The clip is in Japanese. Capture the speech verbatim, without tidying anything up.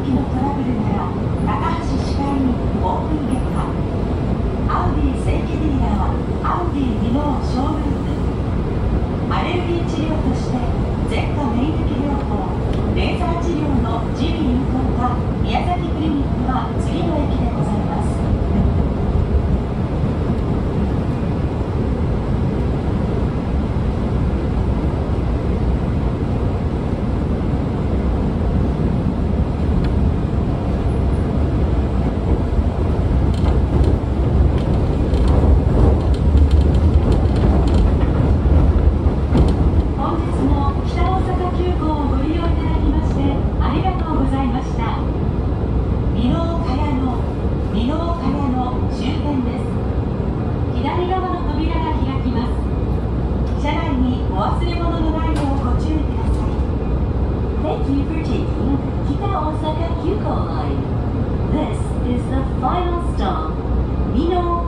機のトラブルなら高橋歯科医院オープン外科、アウディ正規ディーラーアウディミノーショールーム、アレルギー治療として舌下免疫療法、レーザー治療の耳鼻咽頭科宮崎クリニックは次の駅でございます。Thank you for taking Kita Osaka Kyuko Line. This is the final stop, Mino